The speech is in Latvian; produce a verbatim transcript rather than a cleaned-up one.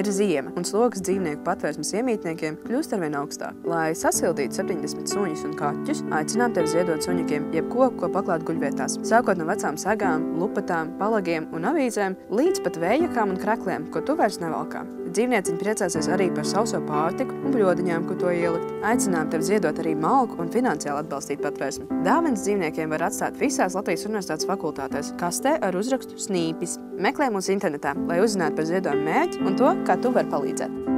Ir ziema, un sloks dzīvnieku patvērsmes iemītniekiem kļūst arvien augstāk. Lai sasildītu septiņdesmit suņus un kaķus, aicinām tevi ziedot suņakiem jebko, ko paklāt guļvietās. Sākot no vecām sagām, lupatām, palagiem un avīzēm, līdz pat vējjakām un krekliem, ko tu vairs nevalkā. Dzīvnieciņi priecāsies arī par sauso pārtiku un bļodiņām, ko to ielikt. Aicinām tevi ziedot arī malku un finansiāli atbalstīt patvērsmi. Dāvanas dzīvniekiem var atstāt visās Latvijas universitātes fakultātēs kastē ar uzrakstu Sniipis. Meklē mūs internetā, lai uzzinātu par ziedojumu mērķi un to, kā tu vari palīdzēt.